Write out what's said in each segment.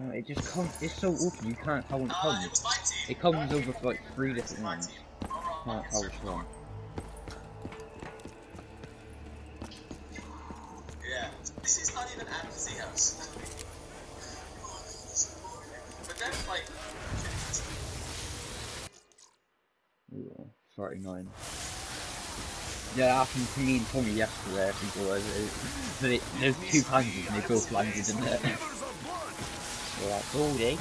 It just comes. It's so awful. You can't tell when it comes. It comes over for like 3 different ones. Can't tell which one. Yeah, this is not even Adam's house. But then, like. Ooh, 39. Yeah, that happened to me and Tommy yesterday, I think it was. But there's 2 pansies and they both landed in there. So that's all, eh?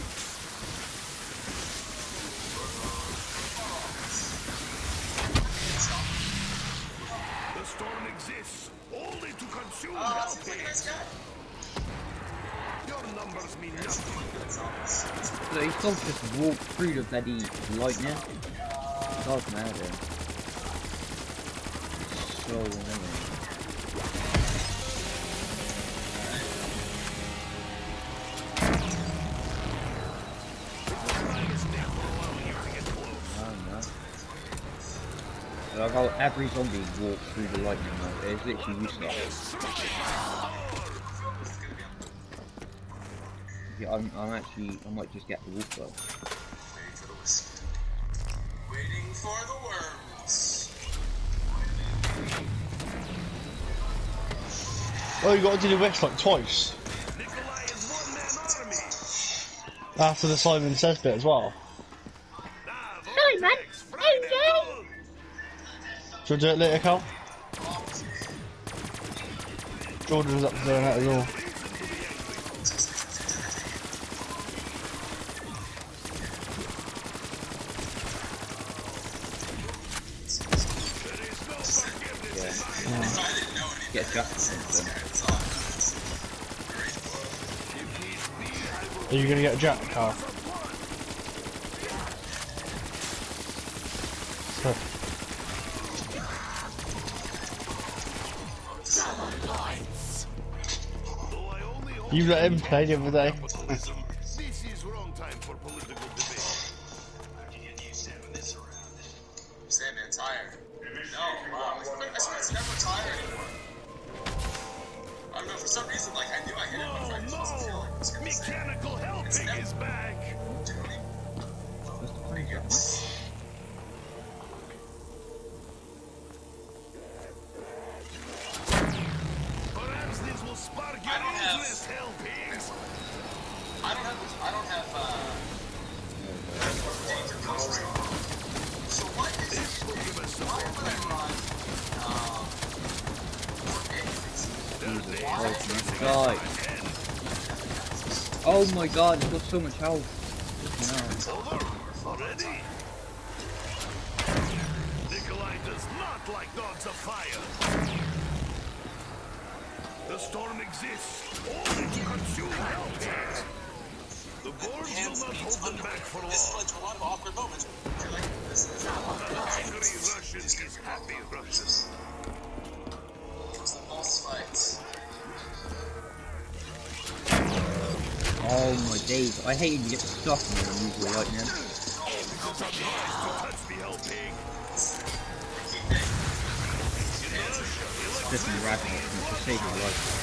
The storm exists only to consume helpings. Your numbers mean nothing. So he still just walk through the bloody lightning. God murder. So annoying. Like how every zombie walks through the lightning, like, it's literally useless. Yeah, I might just get the wolf though. Waiting for the worms. Oh, you got to do the witch like twice. Nikolai is one-man army. After the Simon Says bit as well. Simon, hey, Should we do it later, Cal? Jordan's up to doing that as well. Get Jack. Are you gonna get a Jack, Cal? You let him play the other day. This is wrong time for political debate. Sandman tired. No, I swear it's never tired anymore. I don't know, for some reason, like, I knew I hit it, but I just wasn't feeling it was gonna say. Mechanical helping is back. Pretty good. Perhaps this will spark your interest, helpings. I don't have, danger control. So what is This will give us some why would I run, God. Oh my god, it's got so much health. over already? Nikolai does not like dogs of fire. The storm exists only to consume helpings. The boards will not hold them back for long. This led to a lot of awkward moments. You're like, this is Angry Russian is happy Russian. It was the boss fight. Oh my days, I hate when you get stuck and you use your lightning. Touch the helping. This is Ragnarok, you should save your life.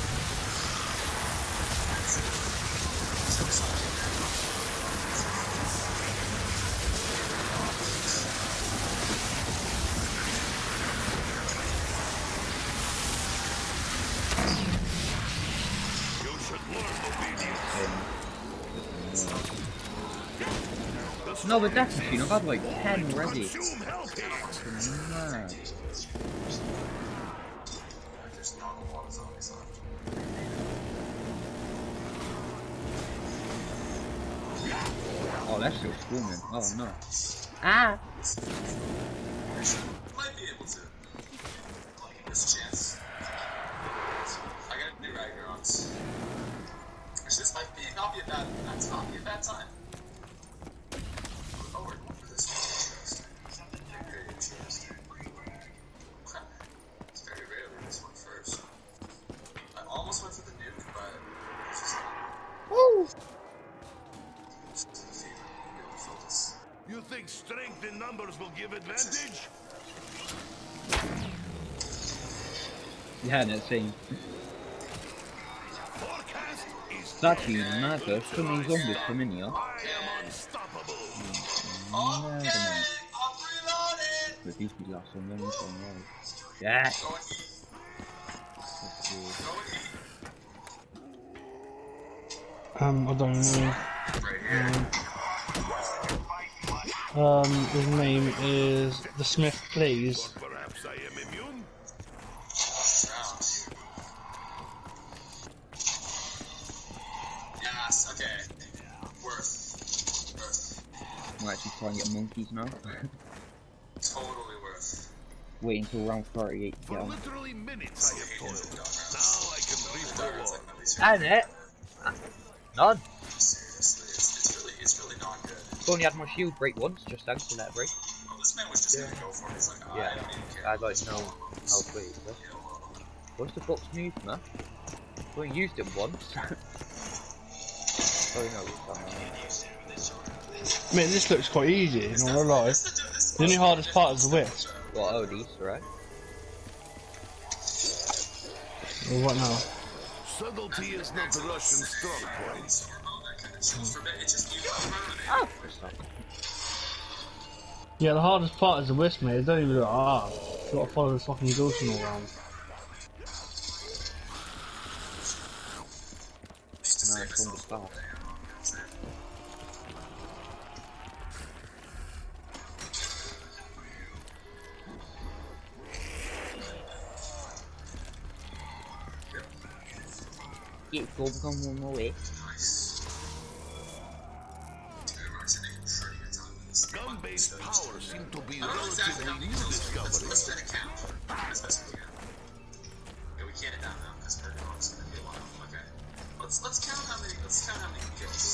You should learn obedience. No, but that's machine, I've had like 10 already. Consume helpings. Mad. There's not a lot of zombies left. Oh, that's still swarming. Oh no. Ah! Might be able to. Like, this chance. I gotta do Ragnaroks. Which this might be not be a bad. That's not be a bad time. Oh, we're going for this one. Very interesting. It's very rarely this one first. I almost went for the nuke, but it's just not. Woo! You think strength in numbers will give advantage? Yeah, that thing. Forecast is beast. That's even madder. So many zombies come in here. I am unstoppable. Okay, I'm reloading. But these be last on them, so right. Yeah! Go and eat. Go and eat. I don't know. Right here. His name is the Smith, please. Perhaps I am immune. Round. Yes, okay. Worth. I'm actually trying to get monkeys now. Totally worth. Wait until round 38 to For get on. literally minutes I have toiled. Now I can breathe for war. That's it! None! Seriously, it's really not good. I've only had my shield break once, just then, so let it break. Well, this man was just gonna go for it. He's like, I Yeah, don't even care. I'd like to know how quick it is. What's the box move, man? I've only used it once. Oh no, it's done now. Mate, this looks quite easy, not gonna lie. The only hardest part is the wisp. What, oh, these, right? Well, what now? Subtlety is not the Russian strong point. It's just you Oh! It's not. Yeah, the hardest part is the wisp, mate. It don't even look hard. You gotta follow the fucking Gilson all around. No, it's on the start. It's gone one more way. Gun-based power seem to be relatively new discovery. Let's spin a count. As best we can. Yeah, we can't down now because we're going to be a while. Okay. Let's count how many kills.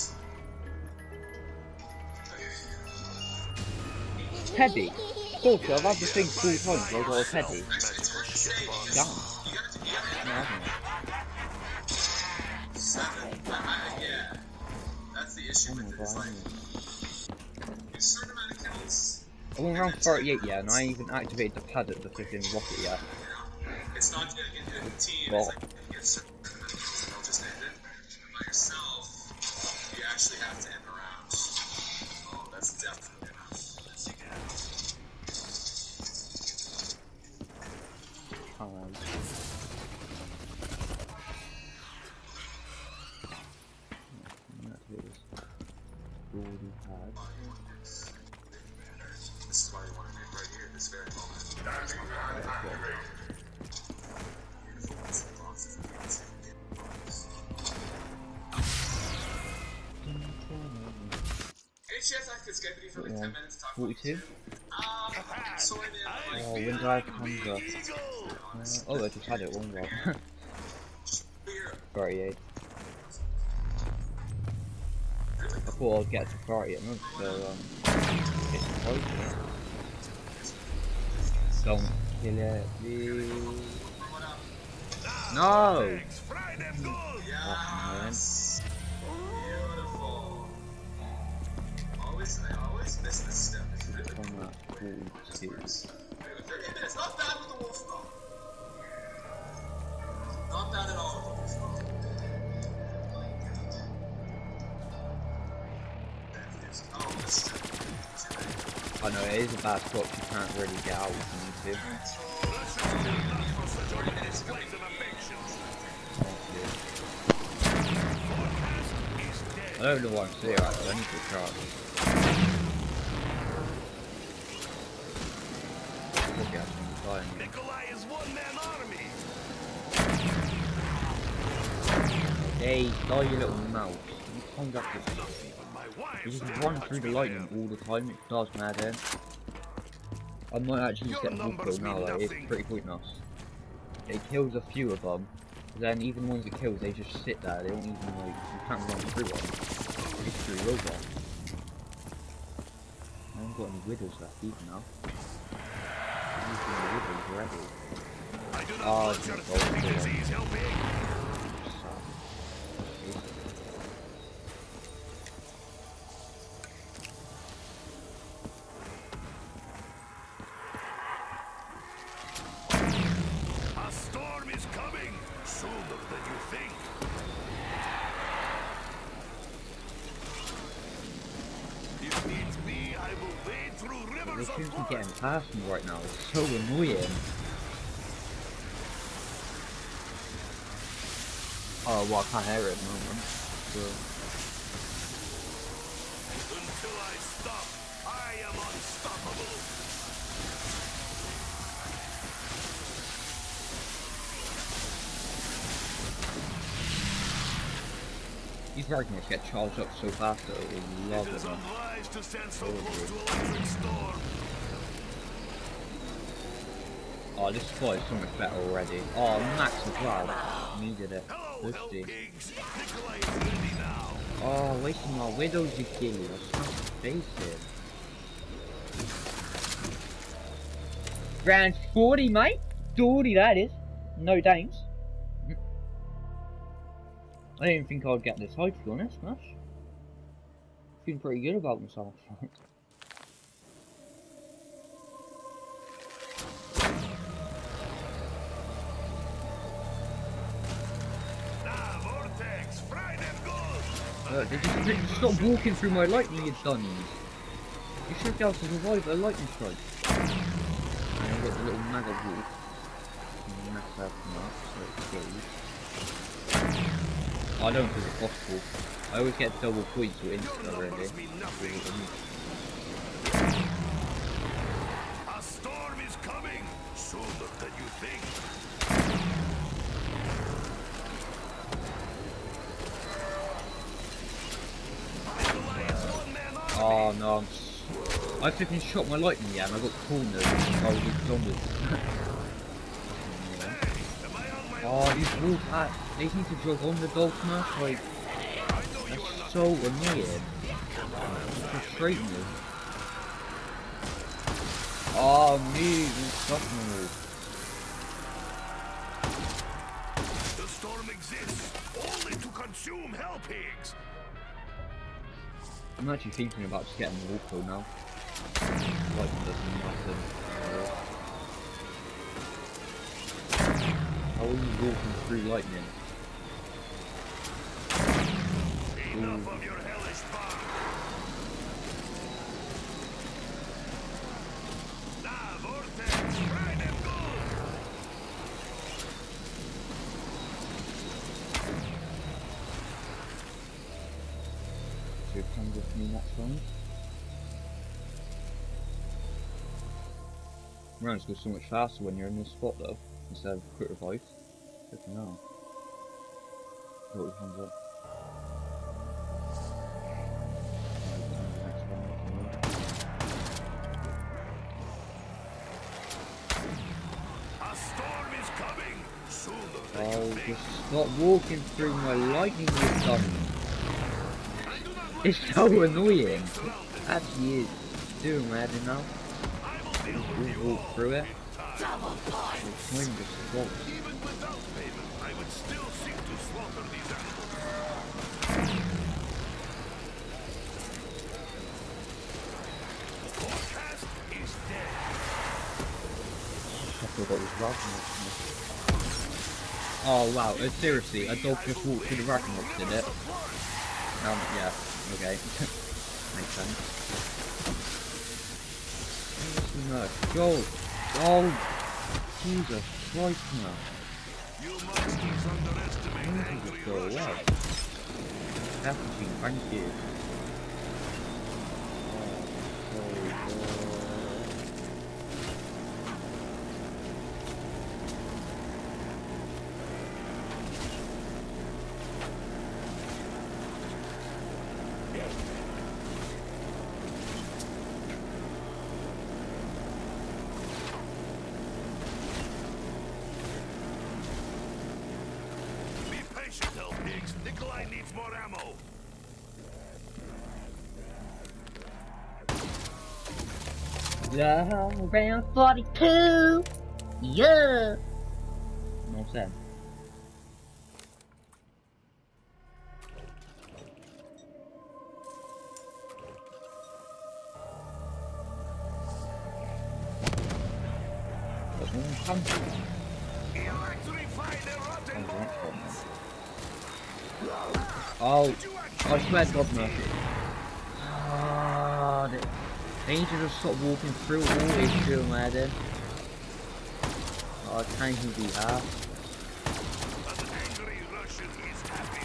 Okay. Teddy! Bullshit, I've had the thing 3 times, I got a Teddy. Actually, it's hard to say because Damn. you gotta No, I haven't. 7. Yeah. That's the issue with it. It's like, a certain amount of kills. I'm on round 38 yet, and I ain't even activated the pad at the flipping rocket yet. It's not gonna get the team. Well, It's like you get certain amount of kills and they'll just end it. By yourself, you actually have to end the round. Oh, that's definitely enough. This is why you want to make right here, this very moment. Any chance I could Skype with you for like 10 minutes to talk about 42? sorry, man. Oh, when did I come up? Oh, I just had it one round. 38. I thought I'd get to 40 at month, so it's close, isn't it? Don't kill it, please. No! Fry them good. Yes. Beautiful. I always miss this step. It's really On that 42. 30 minutes, not bad with the wolf though. Not bad at all with the wolf though. Oh, this is I know it is a bad spot, you can't really get out if you need to. I don't know why I'm here actually, I need to charge. Nikolai is one-man army. Hey, die you little mouse. You can't get this. My wife. You just run through the lightning all the time, it does mad in. I might actually just get the wolf kill now, like, it's pretty pointless. It kills a few of them, then even the ones it kills, they just sit there, they don't even like, you can't run through them. It's through over. I haven't got any widows left either now. I'm using the widows already. I do not Oh, want it's your not gold, thick disease helping. A storm is coming sooner than you think. They shouldn't be getting past me right now. It's so annoying. Oh, well, I can't hear it at the moment. So. Until I stop, I am unstoppable. These Ragnar's get charged up so fast that it will love It is them. unwise to stand so close to electric storm. Oh, this spot is so much better already. Oh, Max as well. Needed it. Hello, hell Thirsty. pigs. Nikolai is ready now. Oh, wasting my widows again. I smash his face in. Round 40, mate. 40, that is. No thanks. I didn't think I'd get this high, to be honest, Smash. Feeling pretty good about myself. Nah, Vortex, fry them good. Look, they just stop walking through my lightning, you dunnies. You should be able to survive a lightning strike. And I've got the little mega wolf. Mess that up, so it's goes. I don't think it's possible. I always get double points with instant already. A storm is coming sooner than you think. Nikolai is one man army. Oh no, I flipping shot my lightning, yeah, and I got cornered. I was with zombies. Oh, these wolves, they need to jog on the dog smash, like, that's so annoying. It's frustrating me. Oh, move, and stop me. The storm exists only to consume hell pigs. I'm actually thinking about just getting the wolf though now. Lightning doesn't matter. How are you walking through lightning? Enough of your hellish bark. Nah, Vortex, fry them good. So it comes with me next time. Rounds go so much faster when you're in this spot though, instead of quick revive. Flipping hell. What we comes up. A storm is coming sooner than Oh, you think. just stop walking through my lightning, you dummy. It's so annoying. Actually is. Doing mad enough. I will deal with Just you walk all through it. in time. It's kind of slow. Even without payment, I would still seek to slaughter these animals. Forecast is dead. I forgot his Ragnarok. Oh wow, seriously, a dog just walked through the Ragnarok, did it? Yeah, okay. Makes sense. No, go! Oh! Jesus Christ, no. You monsters underestimate Just angry go away. Russians. Everything, thank you. Oh, Be patient, hell pigs. Nikolai needs more ammo. Yeah, round 42. Yeah. no sense. There's one country. Electrify the rotten Oh, I swear to God, Murphy. Ah, They need to just stop walking through always through where then. Oh, time to be half. An angry Russian is happy.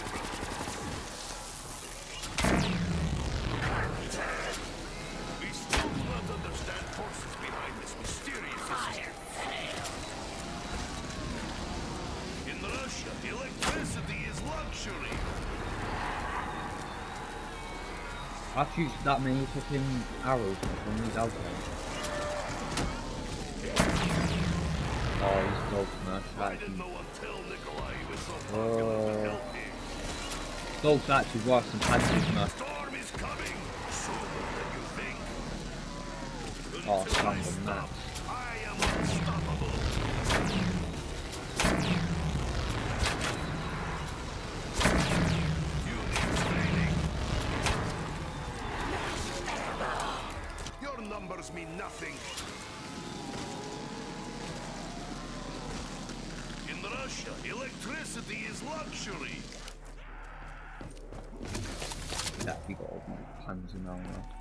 We still do not understand forces behind this mysterious system. In Russia, electricity is luxury. I've used that many fucking arrows from these outside. Oh, these dogs, man. I didn't know until Nikolai was so Oh. popular to help me. Dogs actually worse than panthers, man. Storm is coming sooner than you think. Oh, Until I son of a stop, man. I am unstoppable. You need training. Your numbers mean nothing. In Russia, electricity is luxury. That we got all my panzer now.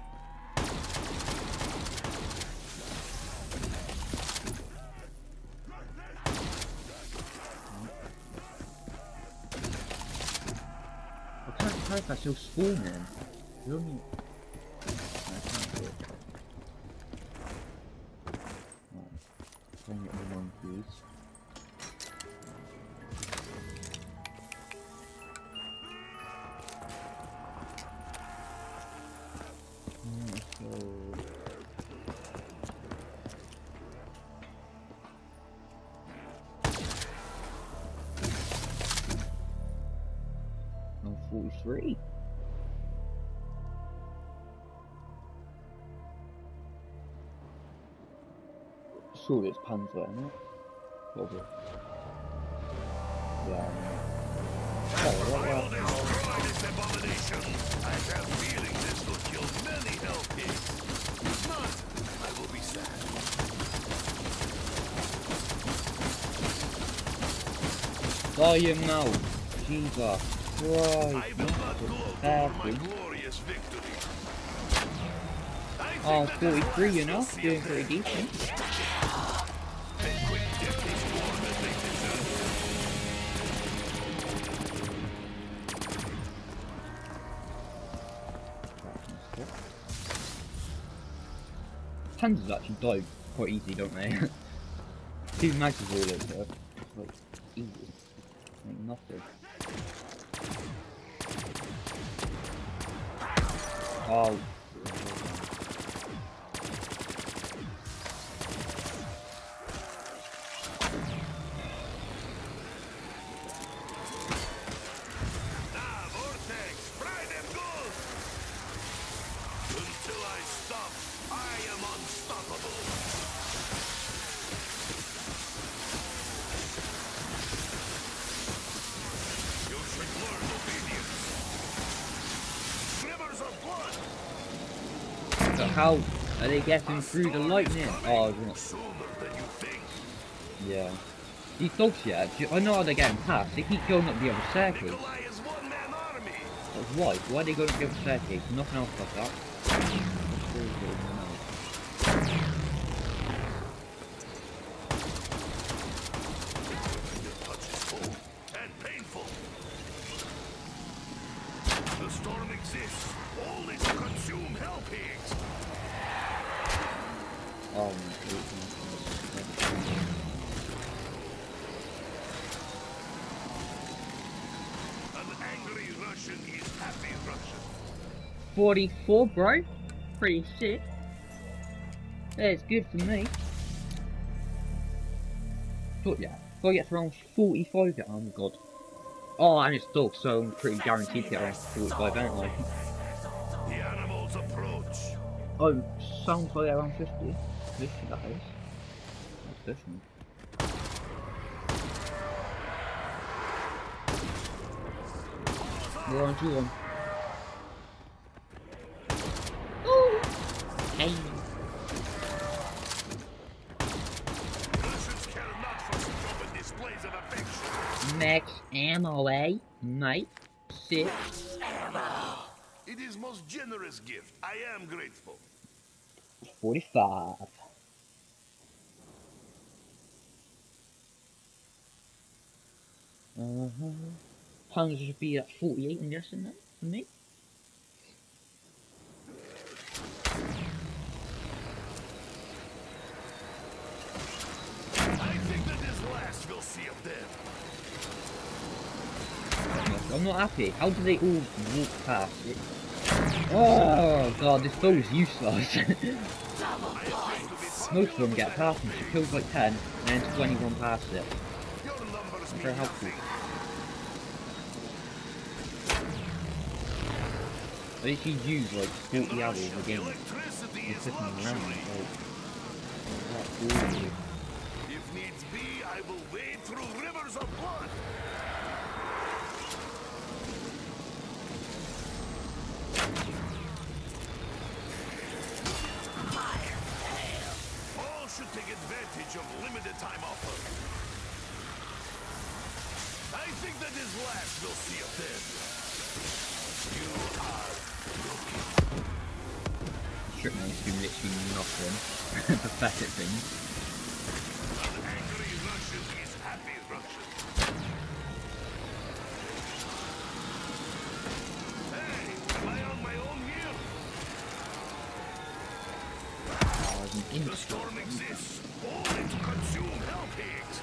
I can't type that still spawning. You only... I can't do it. Oh. Bring it along, please. No, 43. Surely it's Panzer, isn't it? Probably. Yeah. I will destroy this abomination. I have a feeling this will kill many hell pigs. If not, I will be sad. Die him now! Jesus I Christ! will not gloat over my glorious victory. I think Oh, that 43, you the know? last Doing will pretty see decent. Then quick dip these warm as they deserve. Panzers actually die quite easy, don't they? 2 mags of all it, so it's like easy. Like nothing. Oh. Ah, Vortex, fry them good! Until I stop, I am unstoppable. You should learn obedience. Rivers of blood! So how are they getting through the lightning? Oh, they're not. Sooner than you think. Yeah. These dogs, yeah, I know how they're getting past. They keep going up the other staircase. Nikolai is one-man army. But why? Why are they going up the other staircase? Nothing else like that. Your touch is cold and painful. The storm exists only to consume hell pigs. Oh my goodness. An angry Russian is happy Russian. 44, bro. Pretty sick. That's good for me. But yeah, if I get to around 45, oh my god. Oh, and it's dog, so I'm pretty guaranteed to get around 45, ain't I? The animals approach. Oh, sounds like around 50. 50, that is. That's different. We're on 2-1. Hey. Russians care not for such open displays of affection. Max ammo, eh? Mate. Sick. It is most generous gift. I am grateful. 45. Pounds should be at 48, I'm guessing, then, for me. I think that this last will see of them. I'm not happy. How do they all walk past it? Oh god, this bow is useless. Most of them get past me. She kills like 10, and then 21 past it. Very helpful. I literally use like 40 hours a game. Just sitting around. If needs be, I will wade through rivers of blood. All should take advantage of limited time offer. I think that his last will see a them. You are broken. Strip man's do literally nothing. Pathetic thing. An angry Russian is happy Russian. Hey, am I on my own here? The storm exists only to consume hell pigs.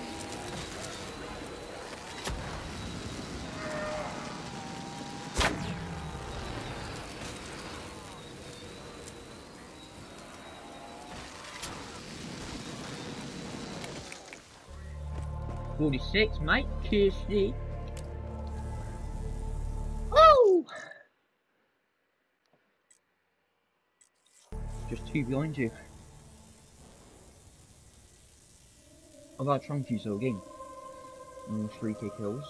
$46, mate. Kiss me. Oh! Just 2 behind you. I've got trunk you so game. And 3k kills.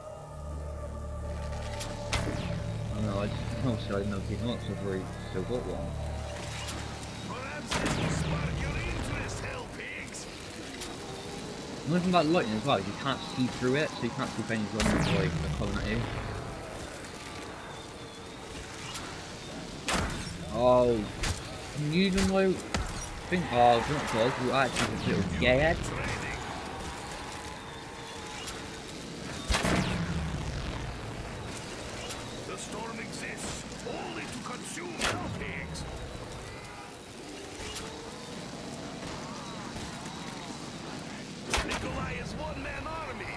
I know, I just also I didn't know if he's not, so I've already still got one. Perhaps it will spark your interest, hell pigs. Another thing about lightning as well is you can't see through it, so you can't see if anyone's running like they're coming at you. Oh, can you even know? Think, oh, do not close. We're actually just a little scared. The storm exists only to consume hell pigs. Nikolai is one-man army.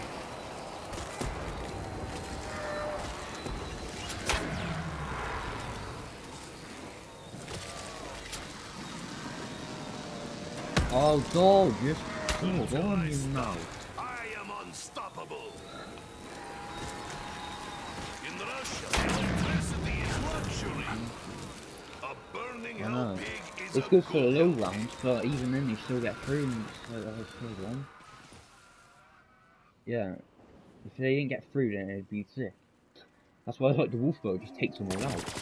Oh, dog, just hold on, you know. I am unstoppable. In Russia, electricity is luxury. A burning hell pig is It's good for the low rounds, but even then you still get through and it's like, oh, hold on. Yeah, if they didn't get through then it'd be sick. That's why I like the wolf bow, it just takes them all out.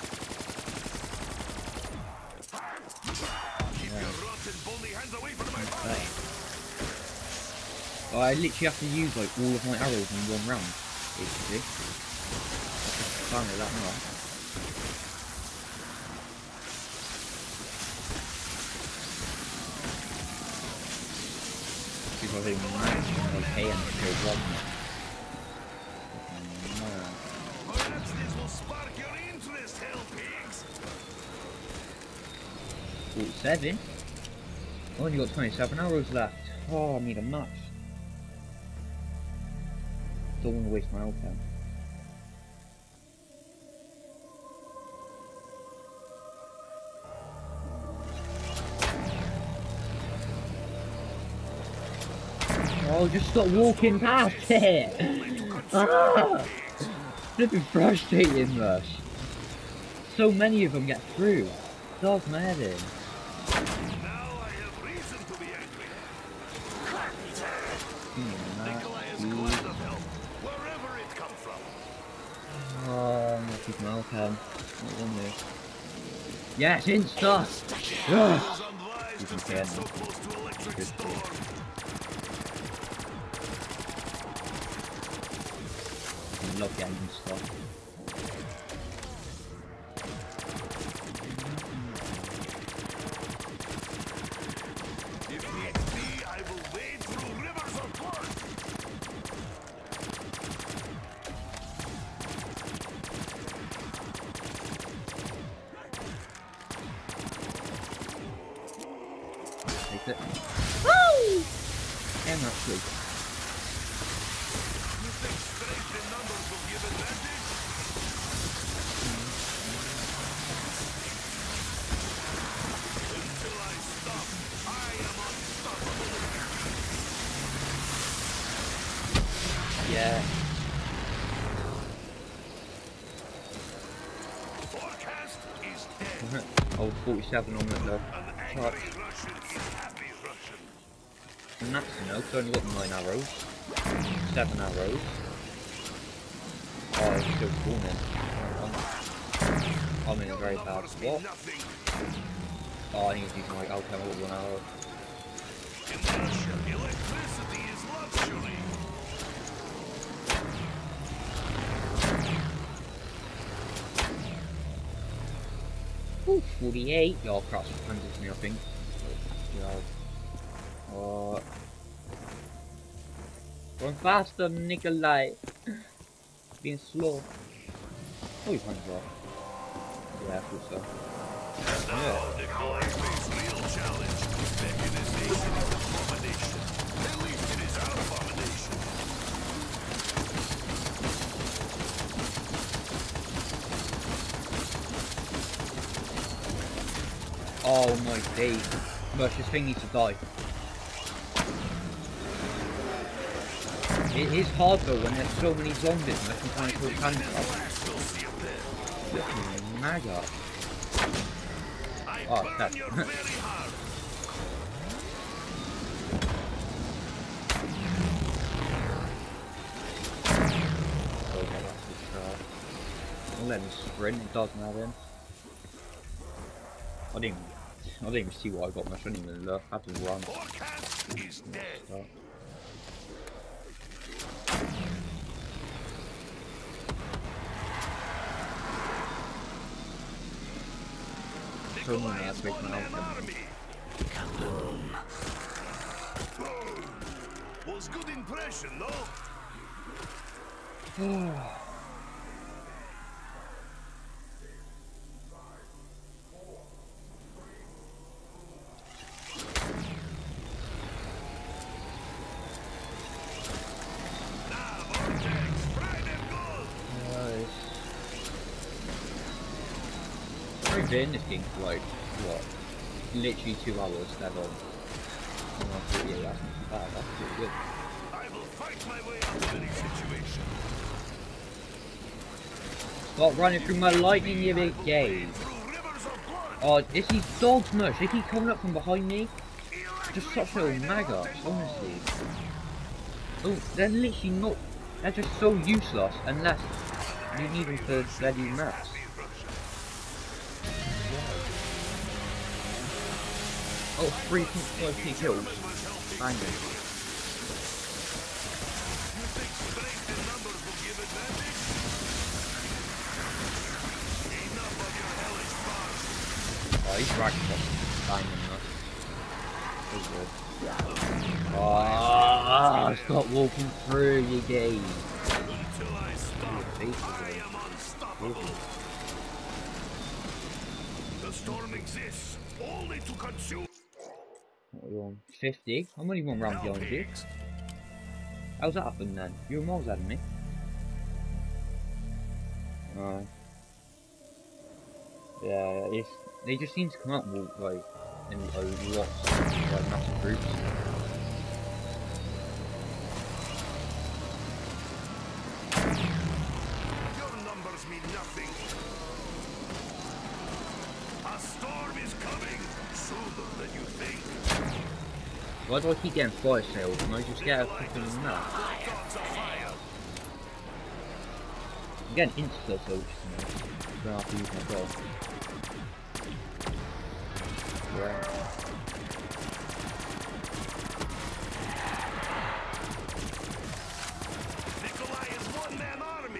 I literally have to use like all of my arrows in one round, basically. I just found it that much. Because they might okay and still one. Perhaps this will spark your interest, hell pigs. 47. I've only got 27 arrows left. Oh, I need a match. Don't want to waste my open. Oh, just stop walking past it! Ah! This is frustrating, Rush. So many of them get through. Dog my head in. Now I have reason to be angry. Nikolai is glad of help, wherever it come from. Oh, I'm gonna keep my open. What one there? Yes, insta! Yes! You can say it. So close to electric Good storm. I love getting stuff. Take it. Woo! And actually. You think strength in numbers will give advantage? Until I stop, I am unstoppable. Yeah. Forecast is dead. Oh, 47 on it though. An angry Russian is happy Russian. And that's enough, only got 9 arrows. 7 arrows. Oh, it's still spawning. I'm in a very bad spot. Oh, I need to use my alchemy with 1 arrow. In Russia, electricity is luxury. Ooh, 48. Y'all cross hundreds me, I think. Yeah. Going faster, Nikolai. Being slow. Oh, he's hundreds off. Yeah, I thought so. Now, Nikolai face real challenge. Mechanization is an abomination. At least it is our abomination. Oh my days. Gosh, this thing needs to die. It is hard though when there's so many zombies and I can find a cannon. Mega. Oh, that's I'll let him sprint, it doesn't have him. I didn't even see what I got much, I didn't even look, I had to run. Forecast is dead. Nikolai has one-man army. Was good impression, though. I've been in this game for like, what, literally 2 hours dead on. And I thought, yeah, that's not too bad, that's pretty good. I will fight my way out of any situation. Stop running through my lightning, you big gay. Oh, it's these dogs, Mush, they keep coming up from behind me. Just such little maggots, honestly. Oh, they're literally not, they're just so useless unless you need them for bloody maps. Oh, 3.5 kills. Bang it. Oh, he's dragging us. Banging us. Oh, stop walking through, you gay. Until I stop, I am unstoppable. The storm exists only to consume. What are you on? 50? I'm only 1 round behind you. How's that happen then? You were miles ahead of me. Yeah, they just seem to come up with, like, in lots of like, massive groups. Your numbers mean nothing. A storm is coming sooner than you think. Why do I keep getting fire sales? Can I just get a fucking map? I'm getting insta sales, you know. I don't have to use my bow. Right. Nikolai is one-man army.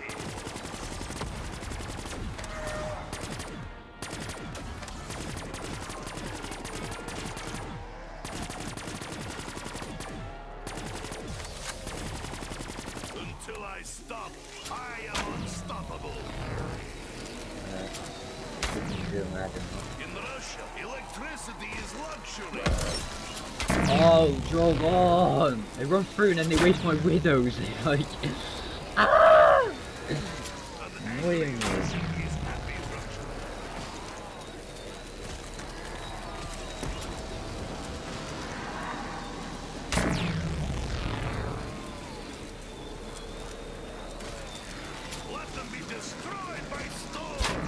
Until I stop, I am unstoppable. You can imagine. In Russia, Electricity is luxury. Oh, jog on! They run through and then they waste my widows. Like, ah! Annoying me. Let them be destroyed by storm.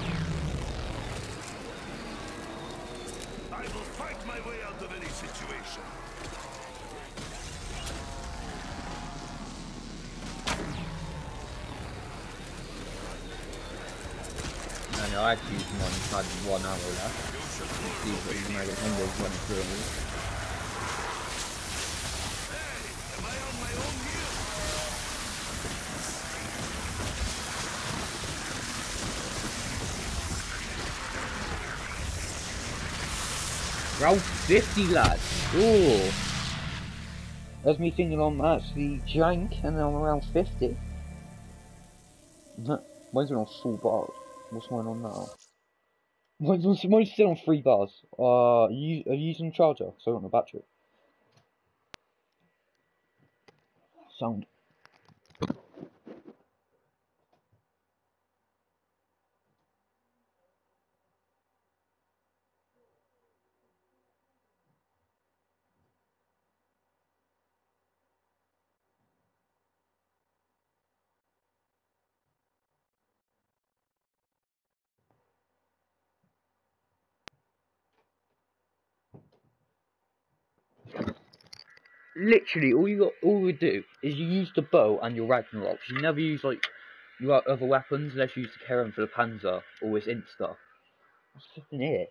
I will fight my way out of any situation. I know I had to use one, had 1 hour left. See what you might have numbers running through me. Hey, am I on my own here? Round 50, lads. Ooh. That's me thinking I'm actually jank and I'm around 50. Mine's on 4 bars. What's mine on now? Mine's still on 3 bars. Are you using the charger? So I want the battery. Sound. Literally, all we do is you use the bow and your Ragnaroks. You never use like your other weapons unless you use the Karen for the Panzer or his Insta. What's flipping it?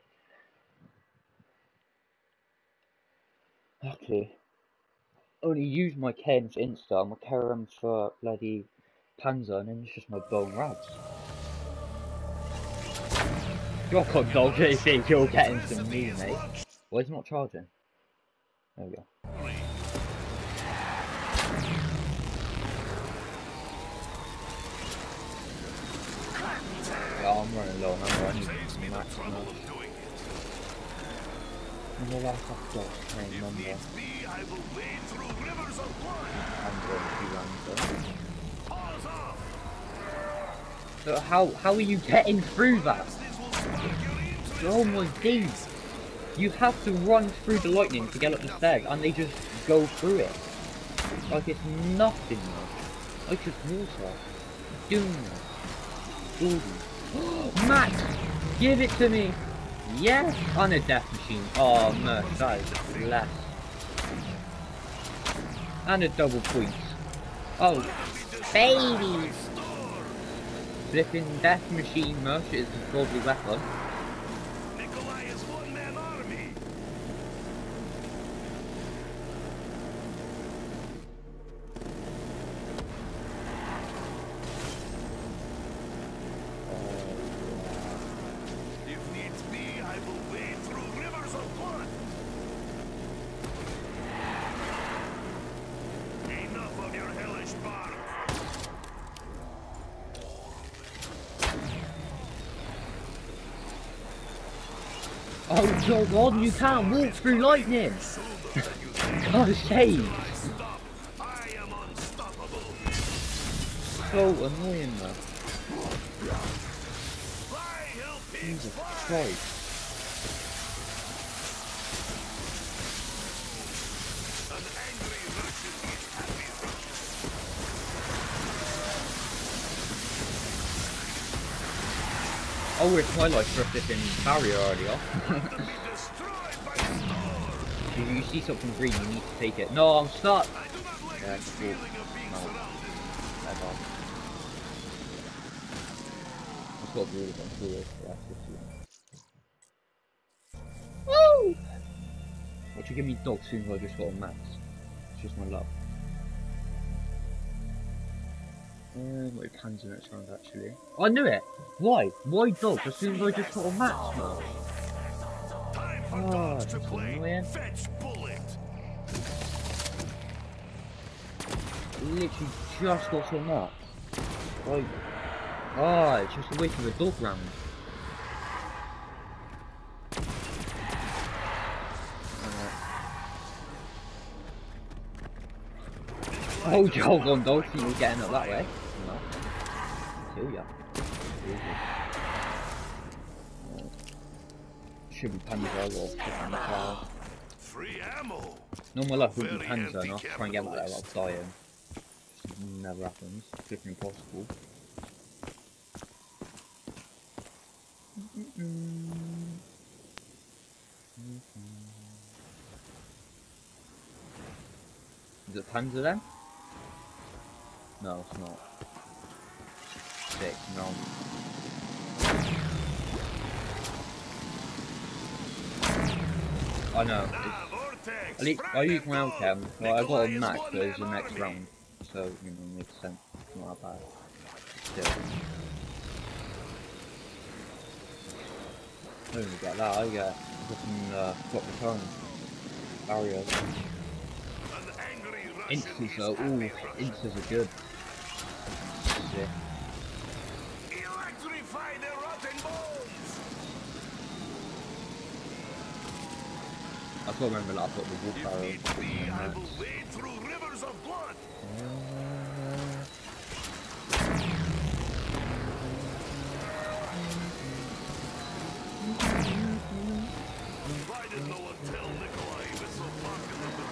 Actually, only use my Karen for Insta, my Karen for bloody Panzer, and then it's just my bow and rags. Your console, you think you're getting some me, mate? Why is it not charging? There we go. Oh, I'm running low on ammo. I need some max now. And the last I've got is main number. I'm going 2 rounds though. So how are you getting through that? Oh my days! You have to run through the lightning to get up the stairs, and they just go through it. Like it's nothing, man. Like it's water. Doom. Ooh. Max! Give it to me! Yes! On a death machine. Oh, merch, that is just less. And a double point. Oh, baby! Flipping death machine merch is a godly weapon. Nikolai is one-man army. If needs be, I will wade through rivers of blood. Enough of your hellish bark. Oh God, you can't walk through lightning! God's sake! I am unstoppable. So annoying, man. Fly, help me, Jesus fly. Christ. An angry Russian is happy Russian. Oh, it's my life for a flipping barrier earlier. Destroyed by storm. If you see something green, you need to take it. No, I'm stuck! I do not like Yeah, this cool. feeling of being No. surrounded. That's all. That's what really gone through it. Yeah, woo! What you give me dog soon as I just got a max? It's just my luck. My Panzer next round actually. Oh, I knew it! Why? Why dog? As soon as I just got a max, man. Time for Oh, dogs to that's play annoying. fetch bullet. Literally just got some max. Like, oh, it's just a waste of a dog round. Oh, hold on, dog, you were getting up that way. No. Kill ya. Should be Panzer or fucking car. Free ammo. Normal life would be Panzer, and I'll try and get back there without dying. Never happens. Flipping impossible. Is it Panzer then? No, it's not. 6, no. I know. At least I use my Alchem. Well, I got a max, but it's the next round. So, you know, it makes sense. It's not that bad. Still. I don't even get that, I get fucking block the turn. Barriers. Instances though, ooh, instances are good. Shit. Electrify the rotten bones. I still remember that I put the wolf barrel. If need be, I will wade through rivers of blood. Why did no one tell Nikolai he was so popular with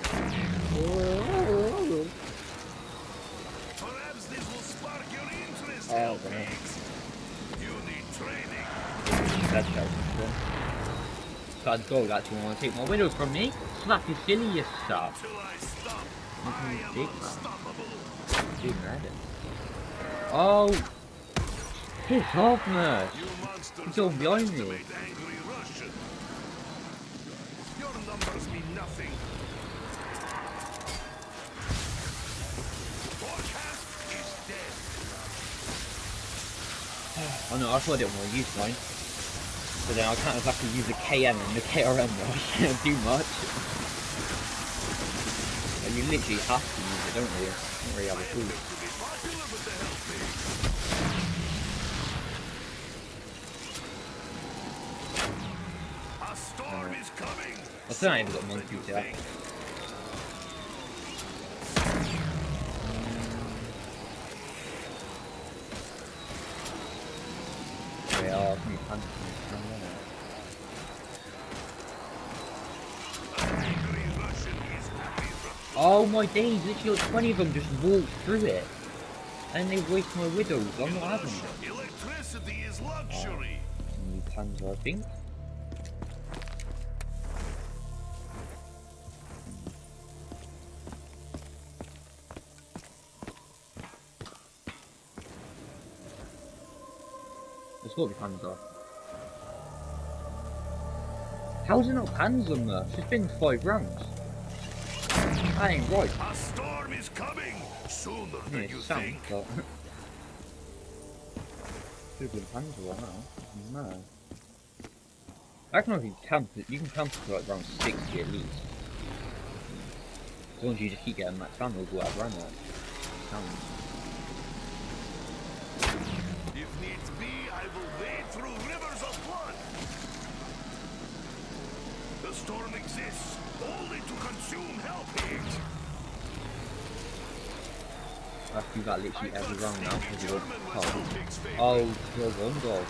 the Perhaps this will spark your interest, Hellpigs. You need training. That's helpful. That dog actually want to take my widows from me. Slap you silly, you stuff. Till I stop, I am Big unstoppable. Dude, Reddit. Oh! Piss off, nurse! You monsters He's all behind me. underestimate angry Russian. Your numbers mean nothing. Forecast is dead. Oh no, I thought I didn't want to use mine. But then I can't exactly use the KM and the KRM though, I can't do much. And you literally have to use it, don't you? You don't really have a choice. To be popular with the Hellpigs. A storm is coming. I still ain't even got monkeys yet. They are some fancy. Angry Russian is happy. Oh my days, literally 20 of them just walked through it. And they waste my widows, I'm not having it. Electricity is luxury. New Panzer, I think. It's got to be Panzer. How's it not Panzer, man? It's been 5 rounds. That ain't right. A storm is coming sooner Yeah, than it you sounds, think. but... Should have been Panzer right now. Mad. I reckon if you camp it, you can camp for like around 60 at least. As long as you just keep getting max ammo or whatever, and that. If needs be, I will wade through rivers of blood. The storm exists only to consume Hellpigs. I have to do that literally every round now, because you don't German was oh, Hellpig's favorite. oh, you're one dog.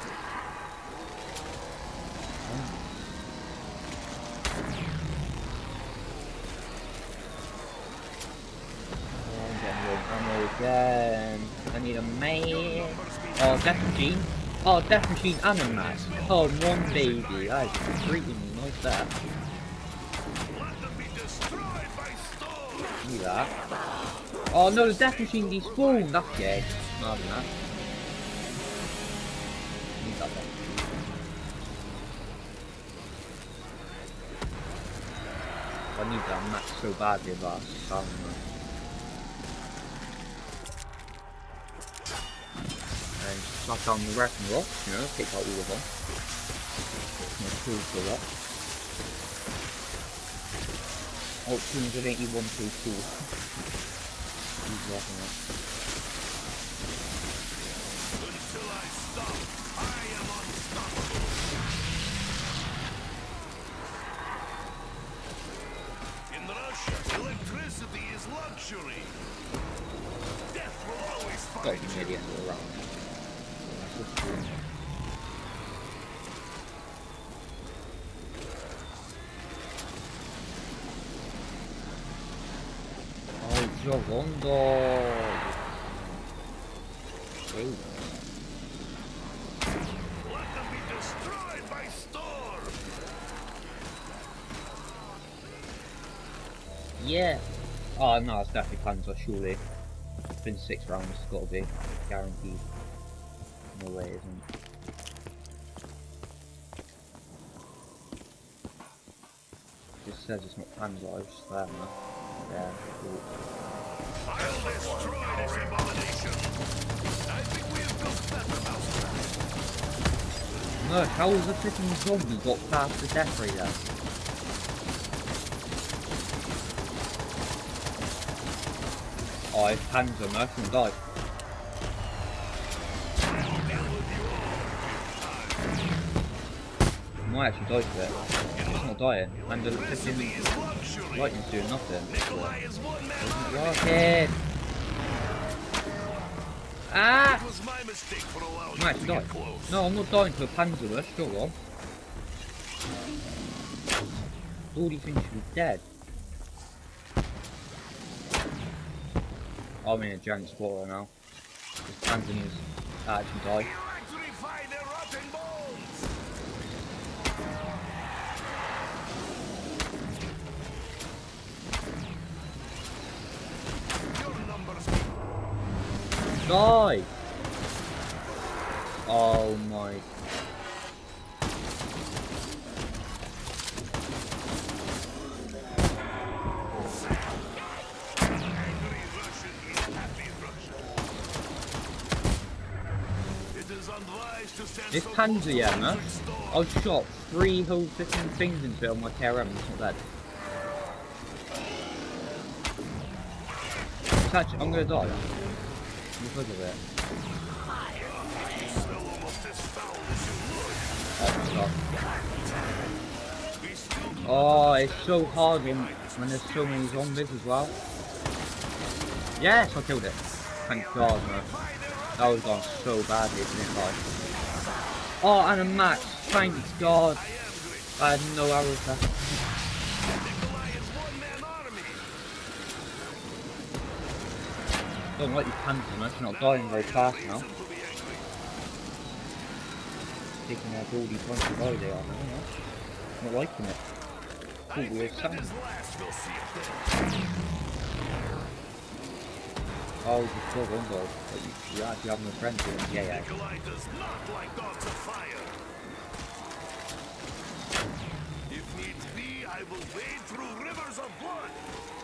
I'm getting low ammo again. I need a main. Oh, Death Machine. Oh, Death Machine and a match. Oh, one baby. That is treating me like that. Let them be destroyed by storm. See that? Oh no, the Death Machine despawned. That's gay. Not enough. Need that Death Machine. I need that match so badly, but I don't know. And slap down the wrecking rock, you know, take out all of them. No tools for that. Oh, 281 tools. He's wrecking it. Until I stop, I am unstoppable. In Russia, electricity is luxury. Oh, Giovanni. Ooh. Let them be destroyed by storm. Yeah. Oh no, it's definitely Panzer, surely. It's been 6 rounds, it's gotta be. Guaranteed. No way it isn't. It just says it's not Panzer, it's just there, man. Yeah, cool. I'll destroy this abomination. I think we have built better mousetraps. No, how has the freaking zombie got past the death ray there? Oh, it's Panzer, no, I can die. I might actually die to it. It's not dying. And the freaking lightning's doing nothing. Rocket! Ah! It was my mistake for allowing I might you actually to die. get close. No, I'm not dying to a Panzer rush, go on. All these things should be dead. I'm in a giant spoiler now. This Panzer needs to actually die. Electrify their rotten bones. Your numbers. Die! Oh my. Angry Russian is happy Russian. It is unwise to send This so Panzer, close yeah, to man. the storm. I've shot 3 whole freaking things into it on my KRM, it's not dead. It's actually, I'm gonna die. Because of it. You smell almost as foul as you look. Oh, We still do oh, it's so hard when there's so many zombies as well. Yes, I killed it. Thank God, man. That was gone so badly if it didn't die. Oh, and a max. Thank God. I had no arrows left. Nikolai is one-man army. Don't like these panzers, man. It's not dying very fast now. To be angry. Taking their baldy pointy bow they are now, you know? Not liking it. I Cool, weird think that sound. is last we'll see it then. Oh, just so one though. You actually have no friends here. Yeah, yeah. Nikolai does not like dogs of fire. If needs be, I will wade through rivers of blood.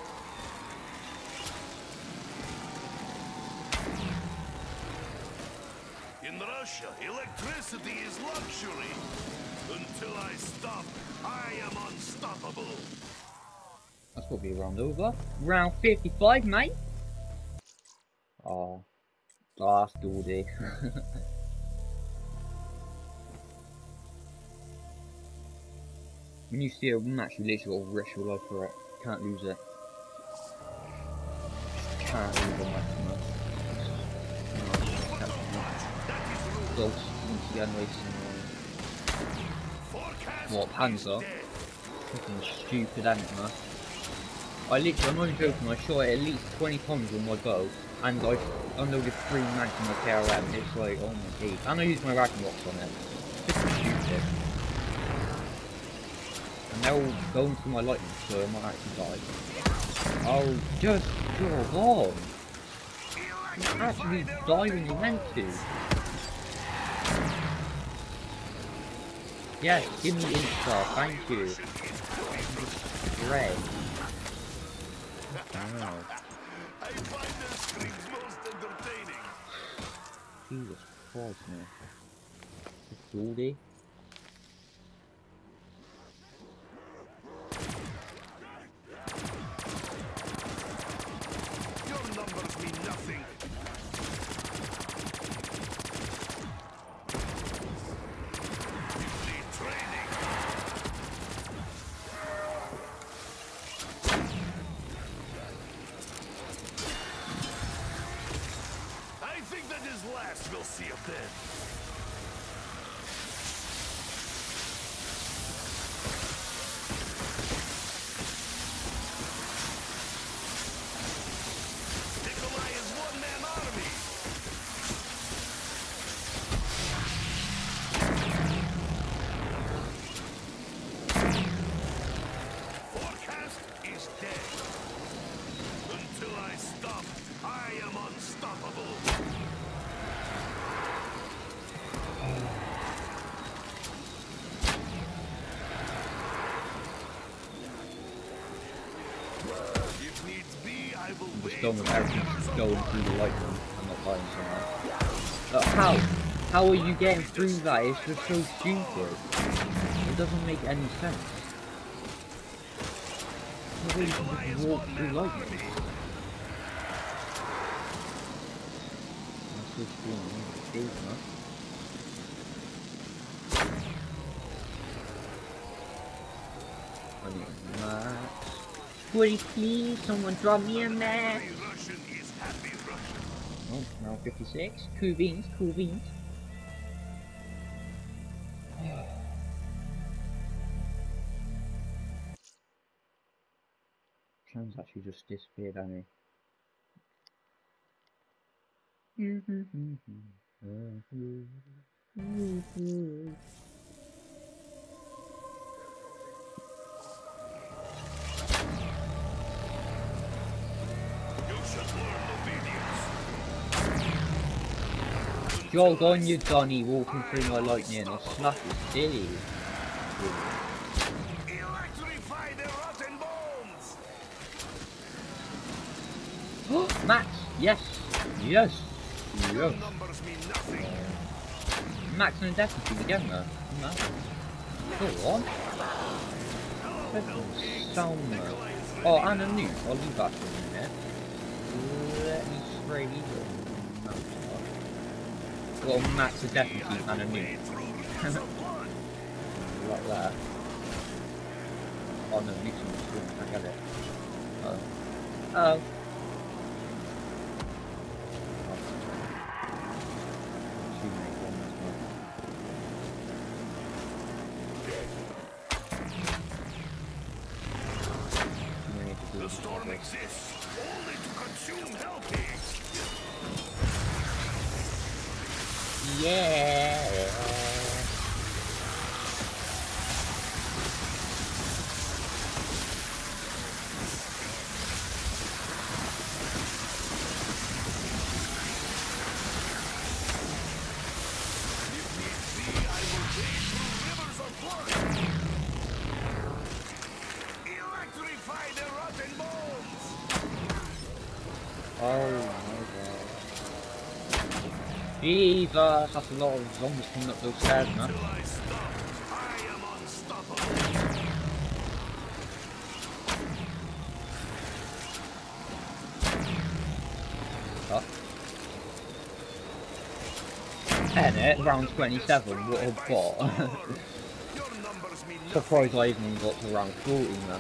In Russia, electricity is luxury. Until I stop, I am unstoppable. That's probably round over. Round 55, mate. Oh, that's Dawdy. When you see a match, you literally got to risk your life for it. Can't lose it. Just can't lose a match, man. Dogs, once again, wasting what, Panzer? Fucking stupid ant, man. I literally, I'm not even joking, I shot it at least 20 times with my bow, and I unloaded 3 mags in my KRM. It's like, oh my god. And I used my Ragnaroks on it. It's just stupid. And they're all going through my lightning, so I might actually die. Oh, just jog on! You actually die when you meant to. Yes, give me Insta, thank you. Great. Wow. I find their screams most entertaining. Jesus Christ, man. Dawdy. Your numbers mean nothing. You need training. I think that is last we'll see it then. I'm just done with everything going through the lightning. I'm not buying somehow. How are you getting through that? It's just so stupid. It doesn't make any sense. No way you can just walk through lightning. That's so stupid. I need Max. Pretty please, someone drop me a Max. Oh, now 56. Cool beans, cool beans. Trans actually just disappeared, hasn't he? Jog on you Donny, walking through my lightning, I'll slap you silly. Electrify the rotten bones! Max! Yes! Yes! Yes! Numbers mean nothing. Max and Deputy again though. No. Go on. Salma. Oh, and a nuke. I'll leave that for a minute. Let me spray these on. Well, Max a Deputy and a nuke. Like that. Oh no, nuke's on the screen. I get it. Oh. Oh. The storm exists only to consume Hellpigs. Yeah. Oh my god. Jesus, that's a lot of zombies coming up those stairs, man. Oh. Tenet, round 27, what a bot. Surprised I even got to round 40, man.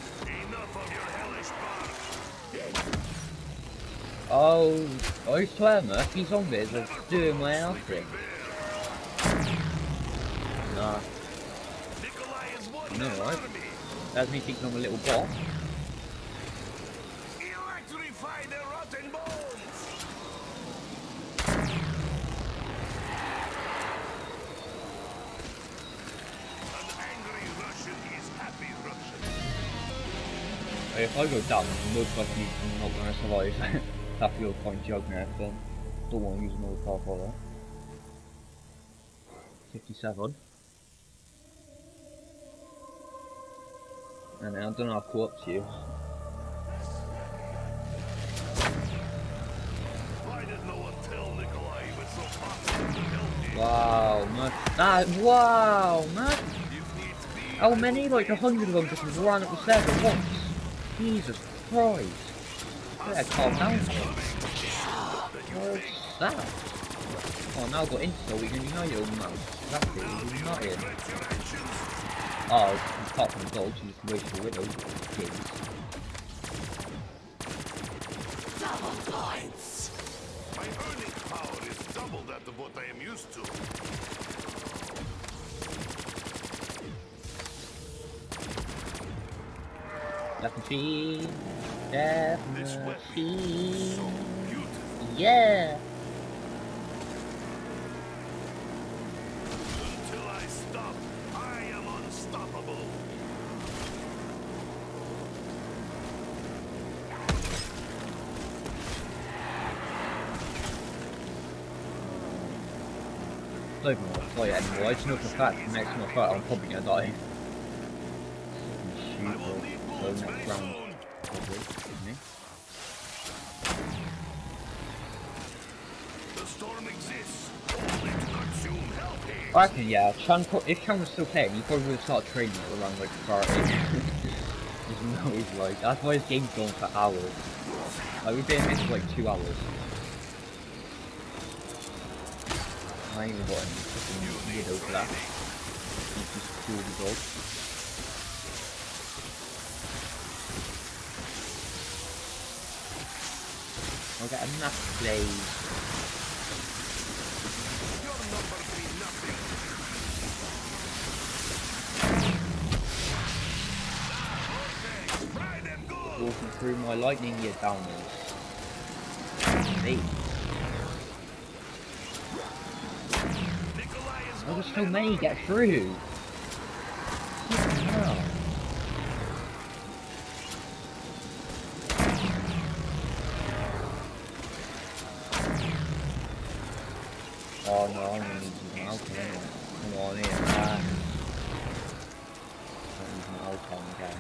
Oh, Clemmer, these zombies are doing my outfit. Nah. No, right? That's me thinking I'm a little bot. Electrify the rotten bones! An angry Russian is happy Russian. If I go down, most likely I'm not gonna survive. That feels point Juggernaut then. Don't want to use another car for that. 57. And then I don't know how to caught up to you. Why did no one tell Nikolai he was so popular to help me? Wow, man. Wow, man. How many? Like 100 of them just ran up the stairs at once. Jesus Christ. Better calm down. What's that? Oh, now I've got insta, we can unite your man. That's it, we're united. Oh, apart from the dogs, you just wait for widows. Kids. Double points! My earning power is double that of what I am used to. Death machine. Death machine. So beautiful. Yeah. Until I stop, I am unstoppable. I don't even want to fight anymore. I just know for a fact the next time I fight I'm probably gonna die. Shoot, so next round probably, isn't he? storm exists only to consume health aids. I reckon, yeah, if Chan was still playing, he probably would have started training around like 30. There's no way, like, that's why his game's going for hours. Like, we've been in this for like 2 hours. I ain't even got any fucking weirdo for that. He's just cool the dog. I'll get a math blade. Your numbers mean nothing. Okay, fry them good. Walking through my lightning gear downwards. Me. Nikolai is Oh, there's so many, get through! Fucking hell. Oh no, I'm gonna need some alcohol. Come on in, man. I'm using alcohol again.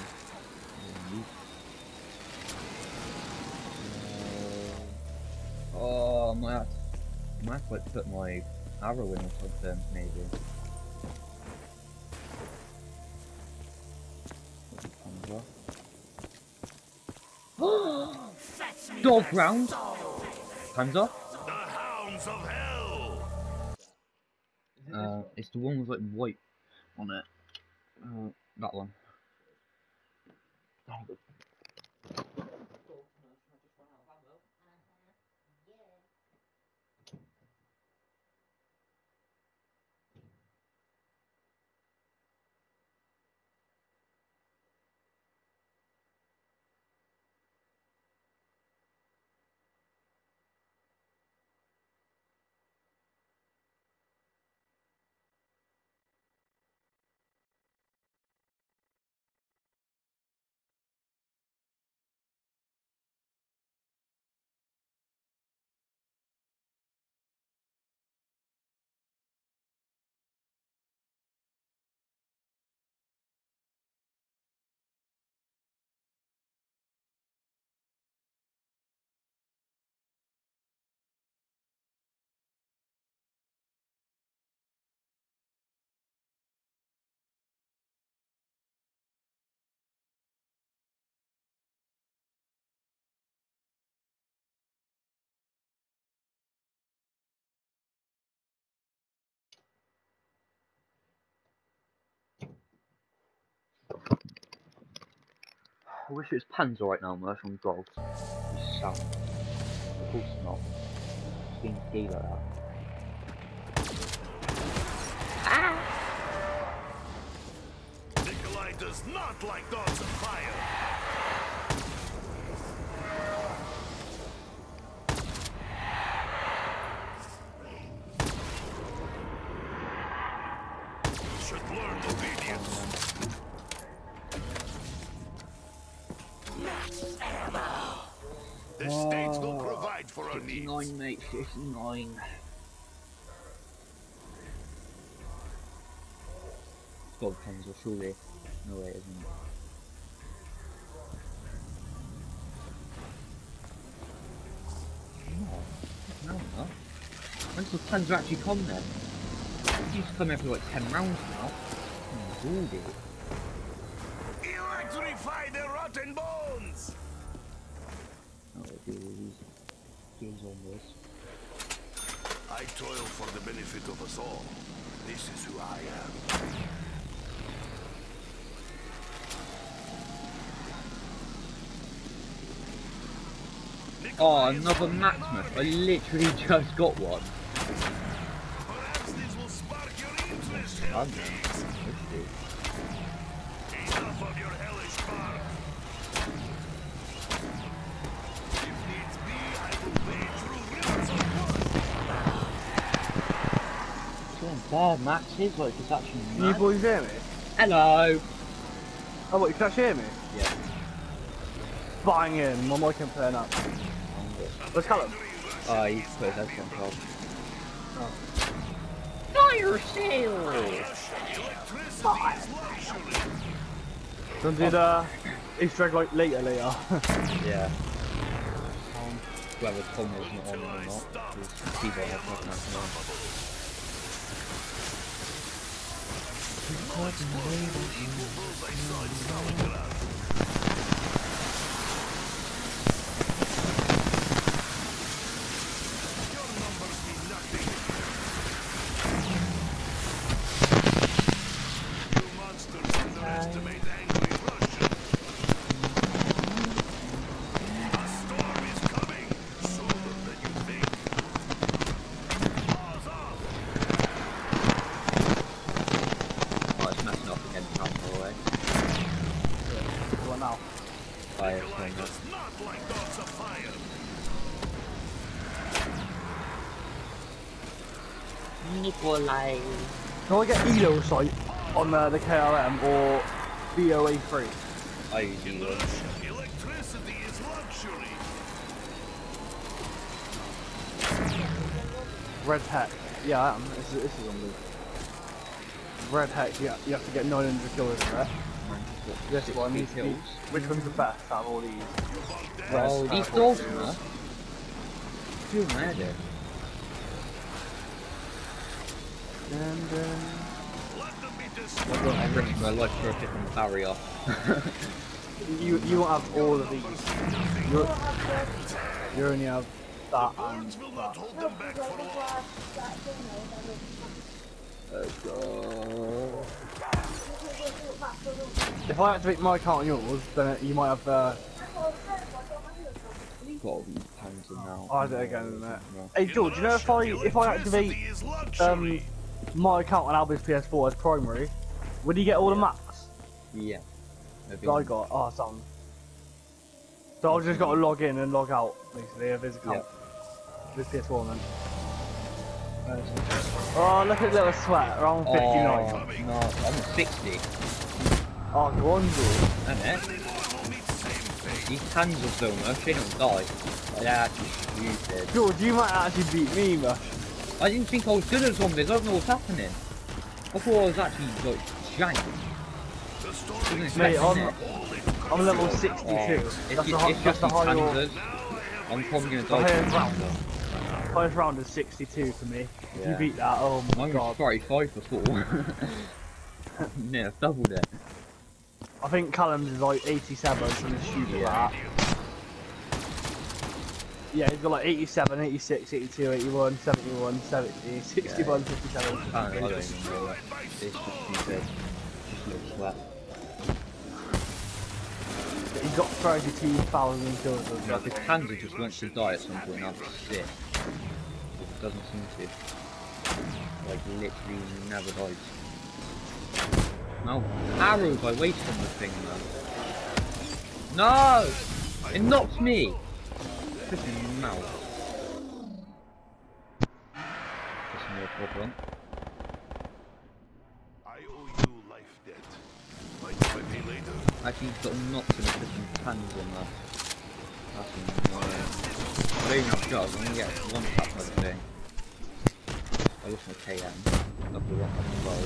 Oh, I might have to like, put my arrow in or something, maybe. Dog round! Time's up? the hounds of hell. It's the one with like white on it. That one. I wish it was Panzer right now, Merch on dogs. It's sad. Of course not. It's being gay like that. Nikolai does not like dogs of fire. You should learn obedience. The state will provide for our needs. 69, mate, 69. It's got Panzer, surely. No way, it isn't. No, no. When's the Panzer actually come then? It used to come every like 10 rounds now. Oh, gordy. Electrify the rotten bones! Oh, do all these skills on this. I toil for the benefit of us all. This is who I am. Oh, another Maximus. I literally just got one. Perhaps this will spark your interest, I'm Hellkicks. Enough of your hellish bark. If needs be, I will wade through rivers of blood. It's going bad, Max is like it's actually Can you mad. boys hear me? Hello! Oh, what, you can actually hear me? Yeah. Bang in, my mic ain't playing up. Let's Callum. Oh, he's put his headphones on. Oh. Fire sale! Electricity is luxury. Don't do the Easter egg like later. Yeah. whether Tom wasn't on or not, because keyboard has nothing else on. Nikolai. Can I get Elo sight on the KRM or BOA3? I usually would. Electricity is luxury. Red Heck. Yeah, I am. This is on the Red Heck. Yeah, you have to get 900 kills in that. This one. Which one's the best out of all these? Oh, these dogs, man. Too mad at. And I'm bringing my life for a different barrier. you won't have all of these. You only have that and that. If I activate my account on yours, then you might have Got all these pounds in now. I'll do it again in a minute. Hey George, you know if I activate my account on Albie's PS4 as primary, would he get all the maps? Yeah. That I got. Oh, something. So I've just got to log in and log out, basically, of his account. With PS4 then. Oh, look at little sweat, around 59. Oh, no, I'm at 60. Oh, go on, George. And it. These hands of them, they don't die. Like, they're actually stupid. George, you might actually beat me, Mush. I didn't think I was good at zombies, I don't know what's happening. I thought I was actually, like, janked. Mate, I'm level 62. If just these panzers, I'm probably going to die. Highest round is 62 for me. If you beat that, oh my god. god. Mine was 35 before. Yeah, I've doubled it. I think Callum's is like 87 from the shoot for that. Yeah, he's got like 87, 86, 82, 81, 71, 70, 61, 57. I don't even know. It's just stupid. Just looks flat. He's got 32,000 kills. Like, his Panzer just wants to die at some point after 6. It doesn't seem to. Like, literally never dies. No, arrows, I wasted on the thing, man. No! It knocked me! Freaking mouth. That's no problem. I owe you life debt. Might you pay later? Actually, he's got knocked in the freaking hands on that. That's annoying. I don't even have shots, I'm gonna get one tap by the thing. I lost my KM. Up the rock as well.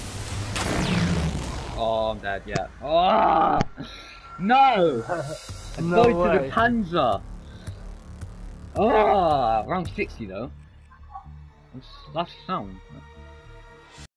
Oh, I'm dead, yeah. Oh! No! I No died to way. the Panzer! Oh! Around 60 though. That's sound.